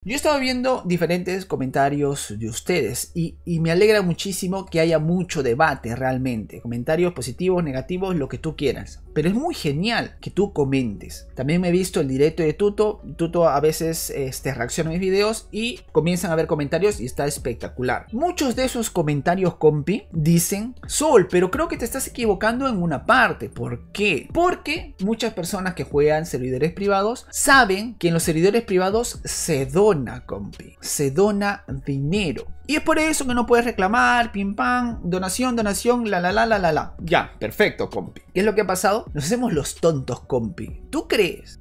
Yo estaba viendo diferentes comentarios de ustedes y me alegra muchísimo que haya mucho debate realmente. Comentarios positivos, negativos, lo que tú quieras. Pero es muy genial que tú comentes. También me he visto el directo de Tuto. Tuto a veces reacciona a mis videos y comienzan a ver comentarios y está espectacular. Muchos de esos comentarios, compi, dicen: Sol, pero creo que te estás equivocando en una parte. ¿Por qué? Porque muchas personas que juegan servidores privados saben que en los servidores privados se dona, compi. Se dona dinero. Y es por eso que no puedes reclamar, pim pam, donación, la. Ya, perfecto, compi. ¿Qué es lo que ha pasado? Nos hacemos los tontos, compi. ¿Tú crees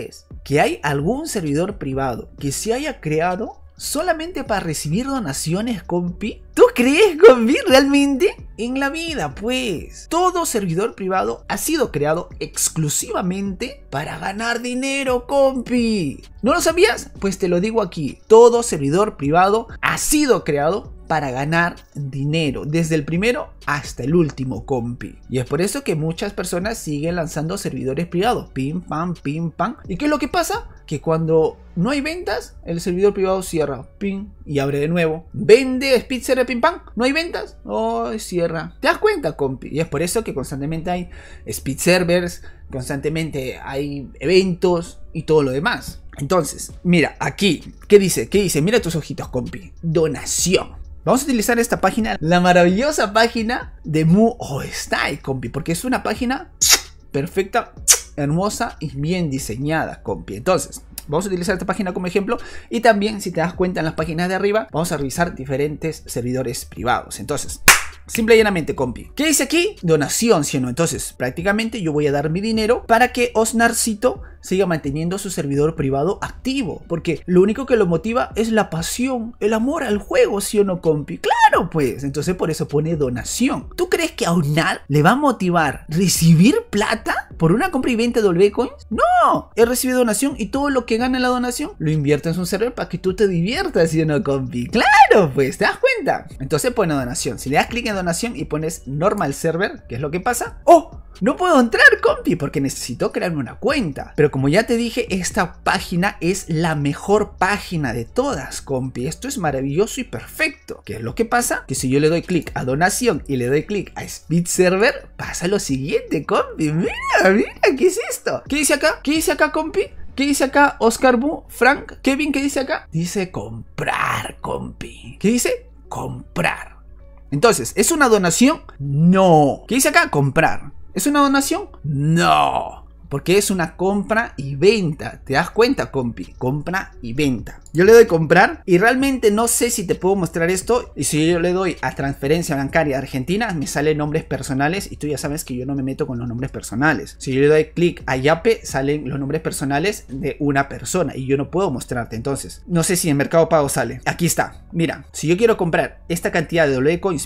que hay algún servidor privado que se haya creado solamente para recibir donaciones, compi? ¿Tú crees, compi, realmente? En la vida, pues, todo servidor privado ha sido creado exclusivamente para ganar dinero, compi. ¿No lo sabías? Pues te lo digo aquí. Todo servidor privado ha sido creado para ganar dinero, desde el primero hasta el último, compi. Y es por eso que muchas personas siguen lanzando servidores privados. Pim, pam, pim, pam. ¿Y qué es lo que pasa? Que cuando no hay ventas, el servidor privado cierra, pim, y abre de nuevo. Vende speed server, pim, pam. No hay ventas, oh, cierra. ¿Te das cuenta, compi? Y es por eso que constantemente hay speed servers, constantemente hay eventos y todo lo demás. Entonces, mira, aquí, ¿qué dice? ¿Qué dice? Mira tus ojitos, compi. Donación. Vamos a utilizar esta página, la maravillosa página de MuOStyle, compi, porque es una página perfecta, hermosa y bien diseñada, compi. Entonces, vamos a utilizar esta página como ejemplo y también, si te das cuenta, en las páginas de arriba vamos a revisar diferentes servidores privados. Entonces, simple y llanamente, compi, ¿qué dice aquí? Donación, ¿sí o no? Entonces, prácticamente yo voy a dar mi dinero para que Osnarcito siga manteniendo su servidor privado activo, porque lo único que lo motiva es la pasión, el amor al juego, ¿sí o no, compi? Claro, pues, entonces por eso pone donación. ¿Tú crees que a Osnar le va a motivar recibir plata por una compra y venta de WCoins? No, él recibe donación y todo lo que gana en la donación lo invierte en su server para que tú te diviertas, ¿sí o no, compi? Claro, pues, ¿te das cuenta? Entonces pone donación. Si le das clic en donación y pones normal server, ¿qué es lo que pasa? ¡Oh! No puedo entrar, compi, porque necesito crearme una cuenta. Pero como ya te dije, esta página es la mejor página de todas, compi. Esto es maravilloso y perfecto. ¿Qué es lo que pasa? Que si yo le doy clic a donación y le doy clic a speed server, pasa lo siguiente, compi. Mira, ¿qué es esto? ¿Qué dice acá? ¿Qué dice acá, compi? ¿Qué dice acá? Oscar Bu, Frank, Kevin, ¿qué dice acá? Dice comprar, compi. ¿Qué dice? Comprar. Entonces, ¿es una donación? No. ¿Qué dice acá? Comprar. ¿Es una donación? No, porque es una compra y venta. ¿Te das cuenta, compi? Compra y venta. Yo le doy comprar y realmente no sé si te puedo mostrar esto. Y si yo le doy a transferencia bancaria argentina, me salen nombres personales y tú ya sabes que yo no me meto con los nombres personales. Si yo le doy clic a Yape, salen los nombres personales de una persona y yo no puedo mostrarte. Entonces, no sé si en Mercado Pago sale. Aquí está. Mira, si yo quiero comprar esta cantidad de WCoins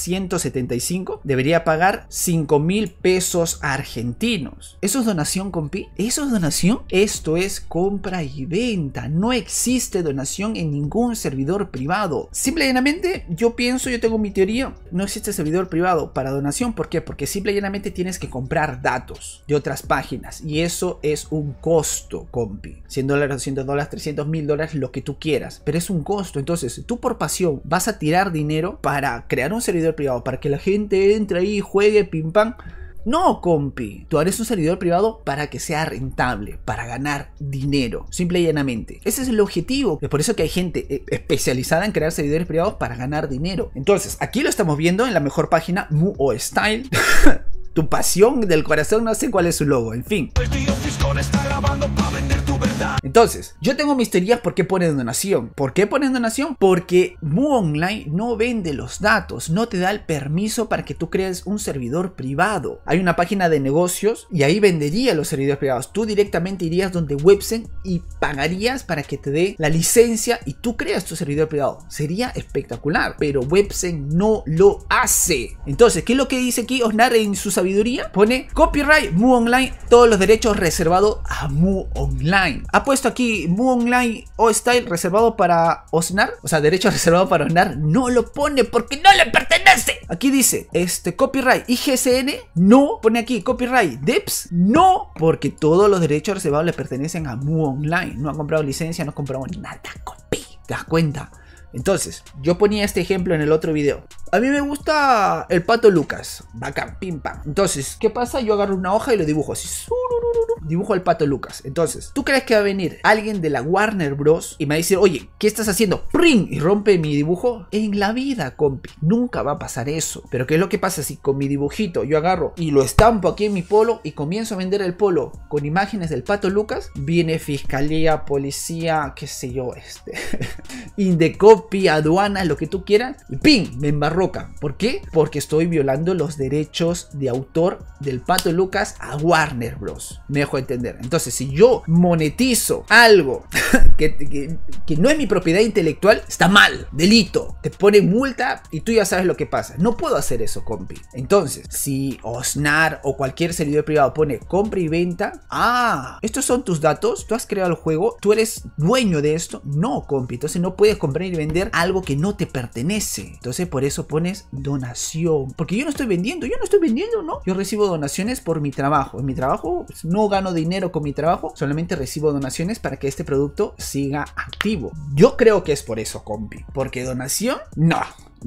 1175, debería pagar 5.000 pesos argentinos. ¿Eso es donación, compi? ¿Eso es donación? Esto es compra y venta. No existe donación en ningún servidor privado. Simple y llanamente, yo tengo mi teoría, no existe servidor privado para donación. ¿Por qué? Porque simple y llanamente tienes que comprar datos de otras páginas y eso es un costo, compi. $100, $200, $300, $1000, lo que tú quieras, pero es un costo. Entonces, tú por pasión vas a tirar dinero para crear un servidor privado, para que la gente entre ahí, juegue, pim pam. No, compi, tú harás un servidor privado para que sea rentable, para ganar dinero, simple y llanamente. Ese es el objetivo. Es por eso que hay gente especializada en crear servidores privados para ganar dinero. Entonces, aquí lo estamos viendo en la mejor página, MuOStyle. Tu pasión del corazón, no sé cuál es su logo, en fin. El tío Fiscón está grabando para vender tu verdad. Entonces, yo tengo mis teorías por qué ponen donación. ¿Por qué ponen donación? Porque MuOnline no vende los datos, no te da el permiso para que tú crees un servidor privado. Hay una página de negocios y ahí vendería los servidores privados. Tú directamente irías donde Websen y pagarías para que te dé la licencia y tú creas tu servidor privado. Sería espectacular, pero Websen no lo hace. Entonces, ¿qué es lo que dice aquí Osnar en su sabiduría? Pone copyright MuOnline, todos los derechos reservados a MuOnline. ha puesto aquí Mu Online o Style reservado para Osnar, o sea, derecho reservado para Osnar, no lo pone porque no le pertenece. Aquí dice, copyright IGSN, no, pone aquí copyright Deps, no, porque todos los derechos reservados le pertenecen a Mu Online, no ha comprado licencia, no ha comprado nada, compi, ¿te das cuenta? Entonces, yo ponía este ejemplo en el otro video. A mí me gusta el Pato Lucas. Bacán, pim pam. Entonces, ¿qué pasa? Yo agarro una hoja y lo dibujo así. Dibujo al Pato Lucas. Entonces, ¿tú crees que va a venir alguien de la Warner Bros. Y me va a decir, oye, ¿qué estás haciendo? ¡Pring! Y rompe mi dibujo. En la vida, compi, nunca va a pasar eso. Pero ¿qué es lo que pasa si con mi dibujito yo agarro y lo estampo aquí en mi polo y comienzo a vender el polo con imágenes del Pato Lucas? Viene fiscalía, policía, qué sé yo, Indecopy, aduana, lo que tú quieras, y ¡ping! Me embarrocan. ¿Por qué? Porque estoy violando los derechos de autor del Pato Lucas a Warner Bros. Me dejo entender. Entonces, si yo monetizo algo que no es mi propiedad intelectual, está mal, delito, te ponen multa y tú ya sabes lo que pasa. No puedo hacer eso, compi. Entonces, si Osnar o cualquier servidor privado pone compra y venta, estos son tus datos, tú has creado el juego, tú eres dueño de esto. No, compi, entonces no puedes comprar y vender algo que no te pertenece. Entonces por eso pones donación, porque yo no estoy vendiendo, ¿no? Yo recibo donaciones por mi trabajo. En mi trabajo pues, no gano dinero con mi trabajo, solamente recibo donaciones para que este producto siga activo. Yo creo que es por eso, compi, porque donación, no.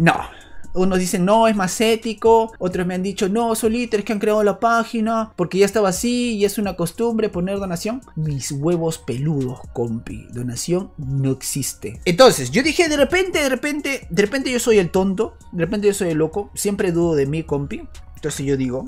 Unos dicen no, es más ético. Otros me han dicho no, solitos que han creado la página porque ya estaba así y es una costumbre poner donación. Mis huevos peludos, compi. Donación no existe. Entonces yo dije de repente yo soy el tonto. De repente yo soy el loco. Siempre dudo de mí, compi. Entonces yo digo,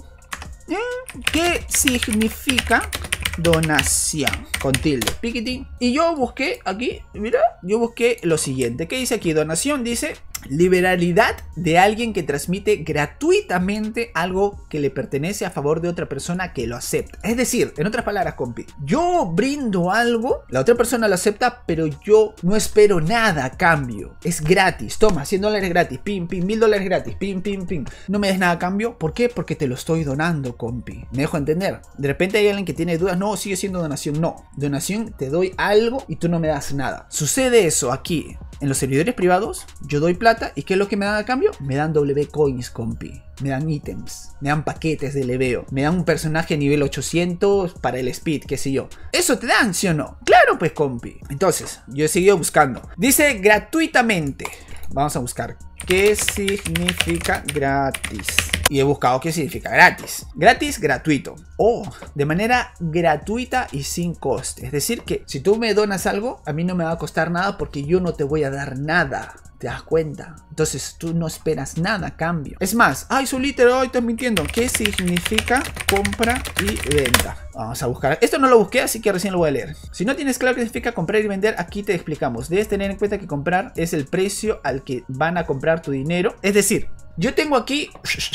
¿qué significa donación? Con tilde, piquitín. Y yo busqué aquí, mira, yo busqué lo siguiente. ¿Qué dice aquí? Donación dice liberalidad de alguien que transmite gratuitamente algo que le pertenece a favor de otra persona que lo acepta. Es decir, en otras palabras, compi, yo brindo algo, la otra persona lo acepta, pero yo no espero nada a cambio. Es gratis. Toma, $100 gratis, pim, pim, $1000 gratis, pim, pim, pim. No me des nada a cambio. ¿Por qué? Porque te lo estoy donando, compi. Me dejo entender. De repente hay alguien que tiene dudas. No, sigue siendo donación. No. Donación, te doy algo y tú no me das nada. Sucede eso aquí. En los servidores privados, yo doy plata y ¿qué es lo que me dan a cambio? Me dan W coins, compi. Me dan ítems, me dan paquetes de leveo, me dan un personaje nivel 800 para el speed, qué sé yo. ¿Eso te dan, sí o no? Claro, pues, compi. Entonces, yo he seguido buscando. Dice gratuitamente. Vamos a buscar qué significa gratis. Y he buscado qué significa gratis. Gratis, gratuito. O de manera gratuita y sin coste. Es decir que si tú me donas algo, a mí no me va a costar nada porque yo no te voy a dar nada. ¿Te das cuenta? Entonces tú no esperas nada a cambio. Es más, ay, solito, estás mintiendo. ¿Qué significa compra y venta? Vamos a buscar. Esto no lo busqué, así que recién lo voy a leer. Si no tienes claro qué significa comprar y vender, aquí te explicamos. Debes tener en cuenta que comprar es el precio al que van a comprar tu dinero. Es decir, yo tengo aquí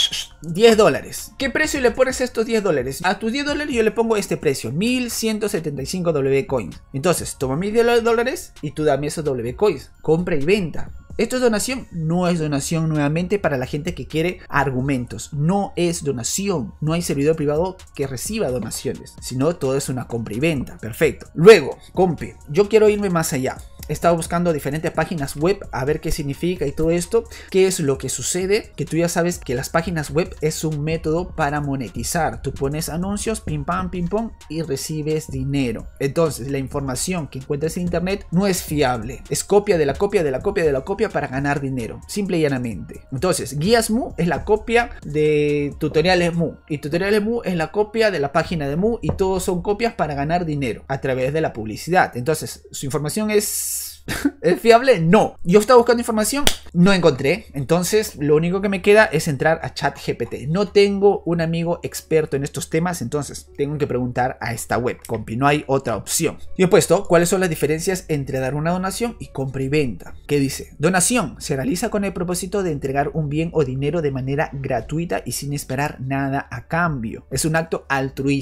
$10. ¿Qué precio le pones a estos $10? A tus $10 yo le pongo este precio, 1175 W coins. Entonces, toma mis $10 y tú dame esos W coins. Compra y venta. ¿Esto es donación? No es donación, nuevamente, para la gente que quiere argumentos. No es donación. No hay servidor privado que reciba donaciones, sino todo es una compra y venta. Perfecto. Luego, compi, yo quiero irme más allá. He estado buscando diferentes páginas web a ver qué significa y todo esto. ¿Qué es lo que sucede? Que tú ya sabes que las páginas web es un método para monetizar. Tú pones anuncios, pim pam, y recibes dinero. Entonces la información que encuentras en internet no es fiable. Es copia de la copia de la copia de la copia para ganar dinero. Simple y llanamente. Entonces, Guías Mu es la copia de Tutoriales Mu. Y Tutoriales Mu es la copia de la página de Mu. Y todos son copias para ganar dinero a través de la publicidad. Entonces, su información es... ¿Es fiable? No. Yo estaba buscando información, no encontré. Entonces lo único que me queda es entrar a ChatGPT. No tengo un amigo experto en estos temas, entonces tengo que preguntar a esta web, compi. No hay otra opción. Yo he puesto cuáles son las diferencias entre dar una donación y compra y venta. ¿Qué dice? Donación se realiza con el propósito de entregar un bien o dinero de manera gratuita y sin esperar nada a cambio. Es un acto altruista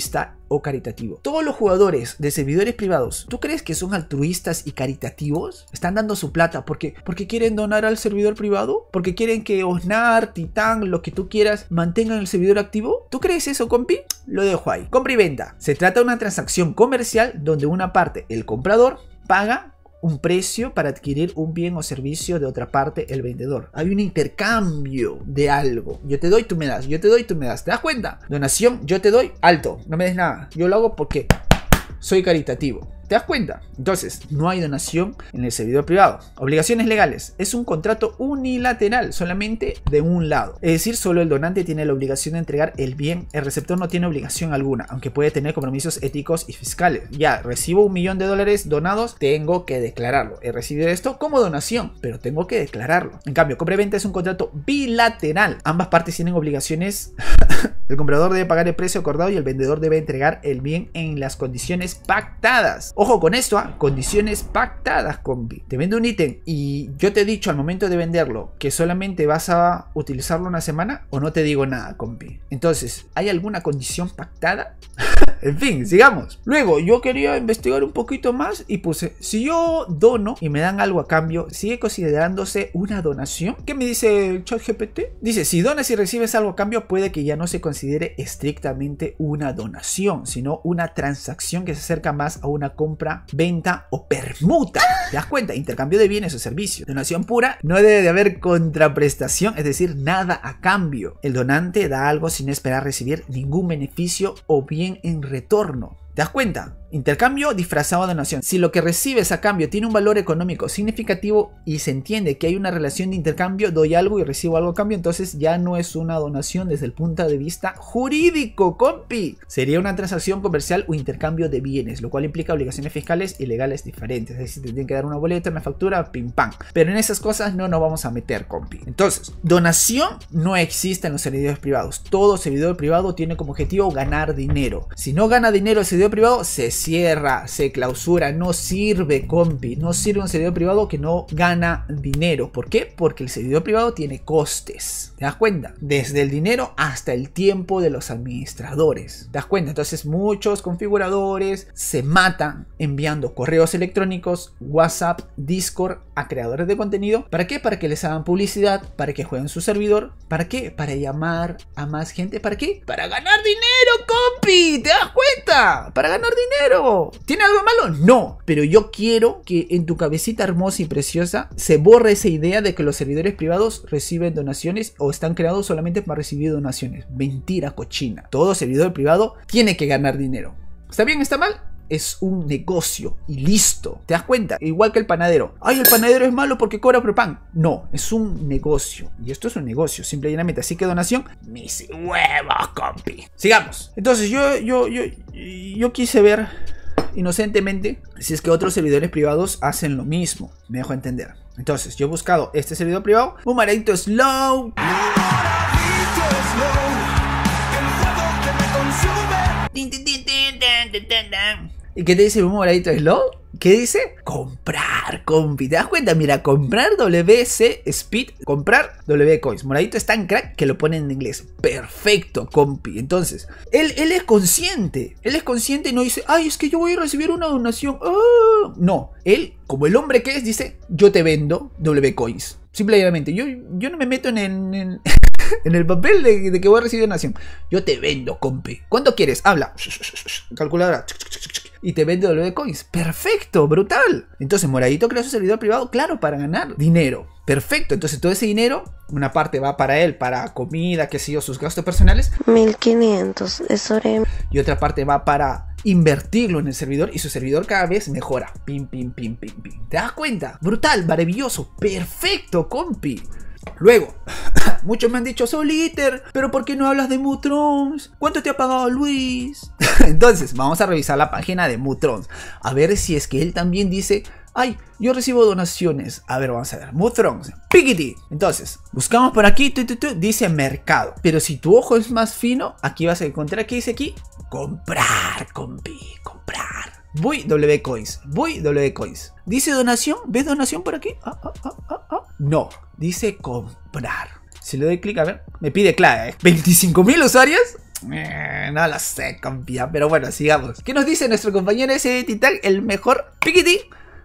o caritativo. Todos los jugadores de servidores privados, ¿tú crees que son altruistas y caritativos? Están dando su plata porque quieren donar al servidor privado, porque quieren que Osnar, Titán, lo que tú quieras, mantengan el servidor activo. ¿Tú crees eso, compi? Lo dejo ahí. Compra y venta. Se trata de una transacción comercial donde una parte, el comprador, paga un precio para adquirir un bien o servicio de otra parte, el vendedor. Hay un intercambio de algo. Yo te doy, tú me das. Yo te doy, tú me das. ¿Te das cuenta? Donación, yo te doy, alto. No me des nada. Yo lo hago porque soy caritativo. ¿Te das cuenta? Entonces, no hay donación en el servidor privado. Obligaciones legales. Es un contrato unilateral, solamente de un lado. Es decir, solo el donante tiene la obligación de entregar el bien. El receptor no tiene obligación alguna, aunque puede tener compromisos éticos y fiscales. Ya, recibo $1.000.000 donados, tengo que declararlo. He recibido esto como donación, pero tengo que declararlo. En cambio, compra-venta es un contrato bilateral. Ambas partes tienen obligaciones. El comprador debe pagar el precio acordado y el vendedor debe entregar el bien en las condiciones pactadas. Ojo con esto, condiciones pactadas, compi. Te vendo un ítem y yo te he dicho al momento de venderlo que solamente vas a utilizarlo una semana, o no te digo nada, compi. Entonces, ¿hay alguna condición pactada? En fin, sigamos. Luego, yo quería investigar un poquito más y puse, si yo dono y me dan algo a cambio, ¿sigue considerándose una donación? ¿Qué me dice el ChatGPT? Dice, si donas y recibes algo a cambio, puede que ya no se considere estrictamente una donación, sino una transacción que se acerca más a una compra, venta o permuta. ¿Te das cuenta? Intercambio de bienes o servicios. Donación pura, no debe de haber contraprestación, es decir, nada a cambio. El donante da algo sin esperar recibir ningún beneficio o bien en retorno. ¿Te das cuenta? Intercambio disfrazado de donación. Si lo que recibes a cambio tiene un valor económico significativo y se entiende que hay una relación de intercambio, doy algo y recibo algo a cambio, entonces ya no es una donación desde el punto de vista jurídico, compi. Sería una transacción comercial o intercambio de bienes, lo cual implica obligaciones fiscales y legales diferentes. Es decir, te tienen que dar una boleta, una factura, pim pam. Pero en esas cosas no nos vamos a meter, compi. Entonces, donación no existe en los servidores privados. Todo servidor privado tiene como objetivo ganar dinero. Si no gana dinero el servidor privado, se cierra, se clausura, no sirve, compi. No sirve un servidor privado que no gana dinero. ¿Por qué? Porque el servidor privado tiene costes. ¿Te das cuenta? Desde el dinero hasta el tiempo de los administradores. ¿Te das cuenta? Entonces muchos configuradores se matan enviando correos electrónicos, WhatsApp, Discord a creadores de contenido. ¿Para qué? Para que les hagan publicidad, para que jueguen su servidor. ¿Para qué? Para llamar a más gente. ¿Para qué? Para ganar dinero, compi. ¿Te das cuenta? Para ganar dinero. ¿Tiene algo malo? No, pero yo quiero que en tu cabecita hermosa y preciosa se borre esa idea de que los servidores privados reciben donaciones o están creados solamente para recibir donaciones. Mentira cochina. Todo servidor privado tiene que ganar dinero. ¿Está bien? ¿Está mal? Es un negocio y listo. ¿Te das cuenta? Igual que el panadero. Ay, el panadero es malo porque cobra por pan. No, es un negocio. Y esto es un negocio, simple y llanamente. Así que donación, mis huevos, compi. Sigamos. Entonces yo quise ver inocentemente si es que otros servidores privados hacen lo mismo. Me dejo entender. Entonces yo he buscado este servidor privado. Un maradito slow. ¿Y qué te dice un moradito slow? ¿Qué dice? Comprar, compi. ¿Te das cuenta? Mira, comprar WC Speed, comprar W Coins. Moradito es tan crack que lo ponen en inglés. Perfecto, compi. Entonces, él es consciente. Él es consciente y no dice, ay, es que yo voy a recibir una donación. Oh. No, él, como el hombre que es, dice, yo te vendo W Coins. Simplemente, yo no me meto en el papel de que voy a recibir donación. Yo te vendo, compi. ¿Cuánto quieres? Habla. Calculadora. Y te vende W Coins. Perfecto, brutal. Entonces Moradito creó su servidor privado, claro, para ganar dinero. Perfecto, entonces todo ese dinero, una parte va para él, para comida, qué sé yo, sus gastos personales. 1500, eso era. Y otra parte va para invertirlo en el servidor y su servidor cada vez mejora. Pim, pim, pim, pim, pim. ¿Te das cuenta? Brutal, maravilloso, perfecto, compi. Luego, muchos me han dicho, Soliter, pero ¿por qué no hablas de Mutrons? ¿Cuánto te ha pagado Luis? Entonces, vamos a revisar la página de Mutrons. A ver si es que él también dice, ay, yo recibo donaciones. A ver, vamos a ver. Mutrons, Pikiti. Entonces, buscamos por aquí, dice mercado. Pero si tu ojo es más fino, aquí vas a encontrar, ¿qué dice aquí? Comprar, compi, comprar. Voy W Coins, voy W Coins. ¿Dice donación? ¿Ves donación por aquí? No, dice comprar. Si le doy clic, a ver, me pide clave. 25.000 usuarios. No lo sé, compi, pero bueno, sigamos. ¿Qué nos dice nuestro compañero ese Titán? El mejor piquiti.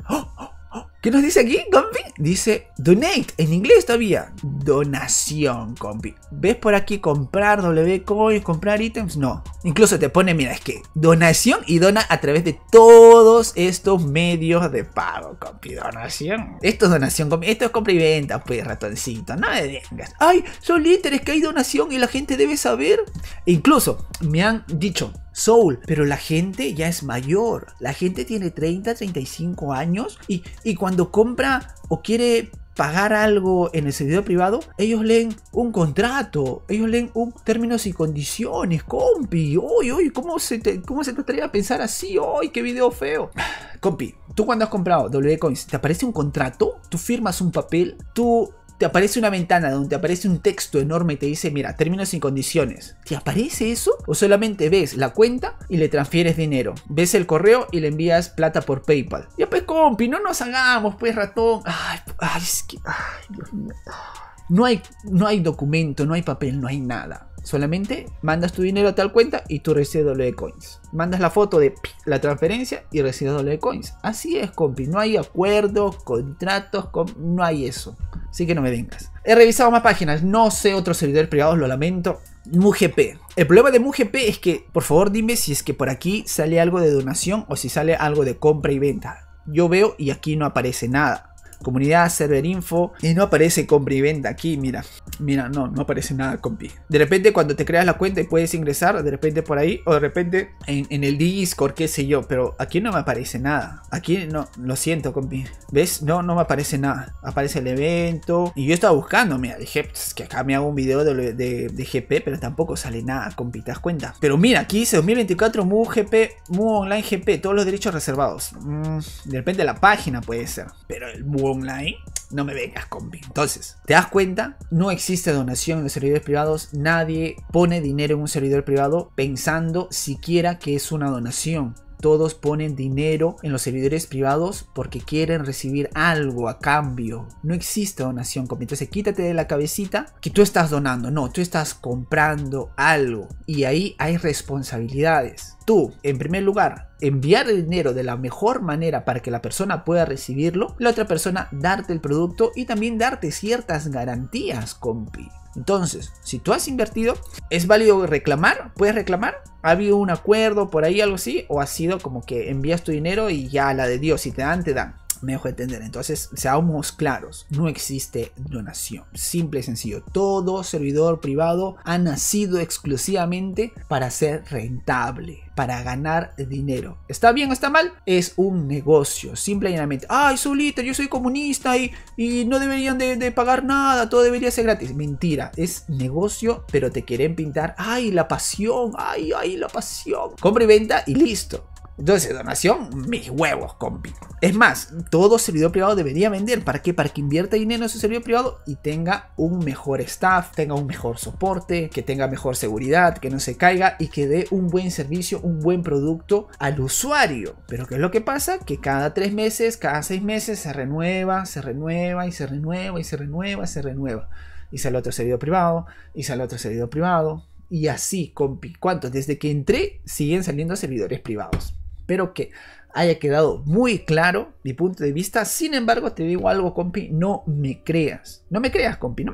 ¿Qué nos dice aquí, compi? Dice donate, en inglés todavía. Donación, compi. ¿Ves por aquí comprar WCoins, comprar ítems? No. Incluso te pone, mira, es que donación y dona a través de todos estos medios de pago, compi. Donación. Esto es donación, compi. Esto es compra y venta, pues, ratoncito. No me vengas. Ay, son líderes que hay donación y la gente debe saber. E incluso me han dicho, Soul, pero la gente ya es mayor. La gente tiene 30, 35 años y cuando compra o quiere pagar algo en el servidor privado, ellos leen un contrato, ellos leen un términos y condiciones, compi. Uy, ¿cómo se te atreve a pensar así? ¡Ay, qué video feo! Compi, tú cuando has comprado WCoins, ¿te aparece un contrato? ¿Tú firmas un papel? Te aparece una ventana donde te aparece un texto enorme y te dice, mira, términos y condiciones. ¿Te aparece eso? ¿O solamente ves la cuenta y le transfieres dinero? ¿Ves el correo y le envías plata por PayPal? Ya pues, compi, no nos hagamos, pues, ratón. Ay, es que... Ay, Dios mío. No hay documento, no hay papel, no hay nada. Solamente mandas tu dinero a tal cuenta y tú recibes WCoins. Mandas la foto de la transferencia y recibes WCoins. Así es, compi. No hay acuerdos, contratos, no hay eso. Así que no me vengas. He revisado más páginas. No sé otros servidores privados, lo lamento. MuGP. El problema de MuGP es que, por favor, dime si es que por aquí sale algo de donación o si sale algo de compra y venta. Yo veo y aquí no aparece nada. Comunidad, server info, y no aparece compra y venta aquí, mira, no aparece nada, compi. De repente cuando te creas la cuenta y puedes ingresar, de repente por ahí, o de repente en el Discord, qué sé yo, pero aquí no me aparece nada. Aquí no, lo siento, compi. ¿Ves? No me aparece nada. Aparece el evento, y yo estaba buscando, mira, dije, pues, que acá me hago un video de GP, pero tampoco sale nada, compi, ¿te das cuenta? Pero mira, aquí dice 2024 Mu Online GP, todos los derechos reservados. De repente la página puede ser, pero el Mu Online, no me vengas, compi. Entonces, ¿te das cuenta? No existe donación en los servidores privados. Nadie pone dinero en un servidor privado pensando siquiera que es una donación. Todos ponen dinero en los servidores privados porque quieren recibir algo a cambio. No existe donación, compi. Entonces quítate de la cabecita que tú estás donando. No, tú estás comprando algo. Y ahí hay responsabilidades. Tú, en primer lugar, enviar el dinero de la mejor manera para que la persona pueda recibirlo. La otra persona, darte el producto y también darte ciertas garantías, compi. Entonces, si tú has invertido, ¿es válido reclamar? ¿Puedes reclamar? ¿Ha habido un acuerdo por ahí, algo así? ¿O ha sido como que envías tu dinero y ya la de Dios, si te dan, te dan? Me dejo entender. Entonces, seamos claros, no existe donación. Simple y sencillo. Todo servidor privado ha nacido exclusivamente para ser rentable, para ganar dinero. ¿Está bien o está mal? Es un negocio, simple y llanamente. Ay, Solita, yo soy comunista y no deberían de pagar nada, todo debería ser gratis. Mentira, es negocio, pero te quieren pintar. Ay, la pasión, ay, la pasión. Compra y venta y listo. Entonces, donación, mis huevos, compi. Es más, todo servidor privado debería vender. ¿Para qué? Para que invierta dinero en su servidor privado y tenga un mejor staff, tenga un mejor soporte, que tenga mejor seguridad, que no se caiga y que dé un buen servicio, un buen producto al usuario. Pero ¿qué es lo que pasa? Que cada 3 meses, cada 6 meses se renueva, se renueva y se renueva y se renueva, se renueva. Y sale otro servidor privado, y sale otro servidor privado. Y así, compi. ¿Cuántos? Desde que entré siguen saliendo servidores privados. Espero que haya quedado muy claro mi punto de vista. Sin embargo, te digo algo, compi, no me creas. No me creas, compi, no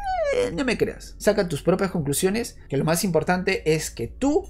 me creas. Saca tus propias conclusiones, que lo más importante es que tú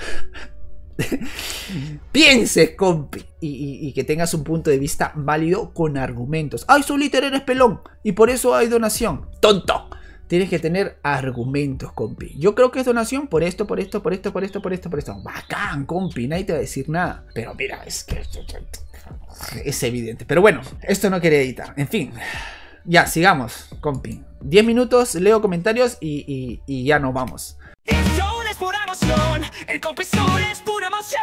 pienses, compi, y que tengas un punto de vista válido con argumentos. ¡Ay, Soliter, eres pelón! Y por eso hay donación. ¡Tonto! Tienes que tener argumentos, compi. Yo creo que es donación por esto. Bacán, compi. Nadie te va a decir nada. Pero mira, es que es evidente. Pero bueno, esto no quería editar. En fin. Ya, sigamos, compi. 10 minutos, leo comentarios y ya nos vamos. El show es pura emoción. El compi Soul es pura emoción.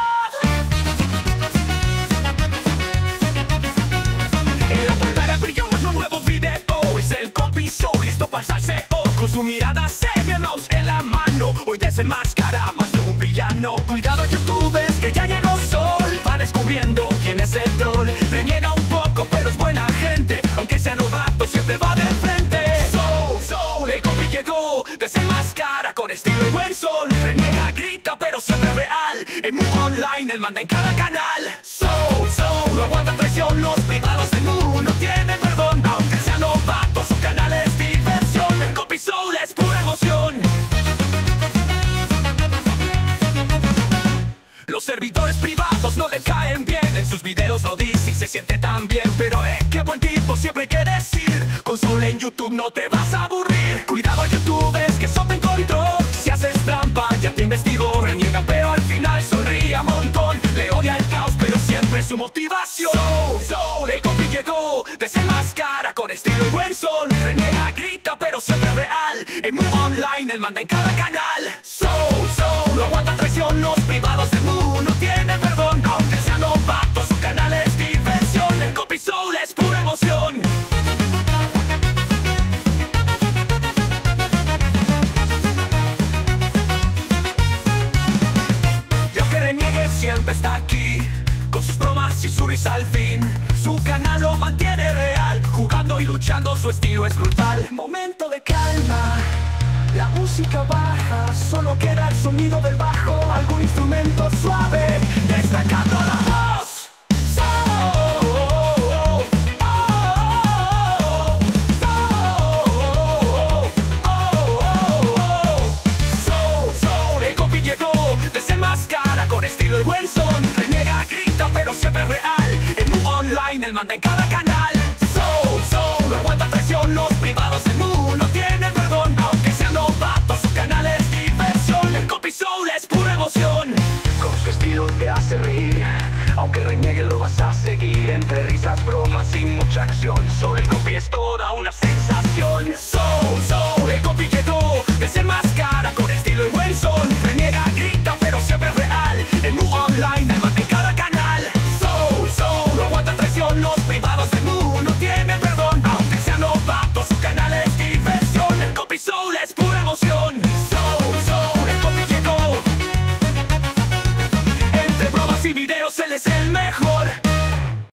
En la pantalla brilló nuestro nuevo video. Es el compi Soul, listo para pasarse. Con su mirada seria, mouse en la mano. Hoy desenmascara más de un villano. Cuidado, youtubers, que ya llegó Sol. Va descubriendo quién es el troll. Reniega un poco, pero es buena gente. Aunque sea novato, siempre va de frente. Soul, el compi llegó. Desenmascara con estilo y buen sol. online, él manda en cada canal. No aguanta traición, los privados del mundo no tienen perdón. Aunque sean novatos, su canal es diversión. El Copy Soul es pura emoción. Los servidores privados no le caen bien. En sus videos lo dice y se siente tan bien. Pero qué buen tipo, siempre hay que decir. Con Soul en YouTube no te vas a aburrir. Cuidado youtubers que son te encontró. Si haces trampa ya te investigó. Reniega pero al final sonríe a montón. Le odia el caos pero siempre es su motivación. El Copy llegó, desenmascara con estilo y buen son. Reniega, grita pero siempre real. En Mu Online él manda en cada canal. No aguanta traición, los privados del Mu no tienen perdón. Aunque sean novatos, su canal es diversión. El Copy Soul es pura emoción. Y aunque reniegue siempre está aquí, con sus bromas y su risa al fin. Su canal lo mantiene real, jugando y luchando, su estilo es brutal. Momento de calma, la música baja, solo queda el sonido del bajo. Algún instrumento suave, destacando la voz. El Copy llegó, desenmascara con estilo y buen son. Reniega, grita pero siempre real. En Mu Online él manda en cada canal. No aguanta traición, los privados del Mu no tienen perdón. Aunque sean novatos, su canal es diversión. El Copy Soul es pura emoción. Con su estilo te hace reír, aunque reniegue lo vas a seguir. Entre risas, bromas y mucha acción, Soul el Copy es toda una sensación.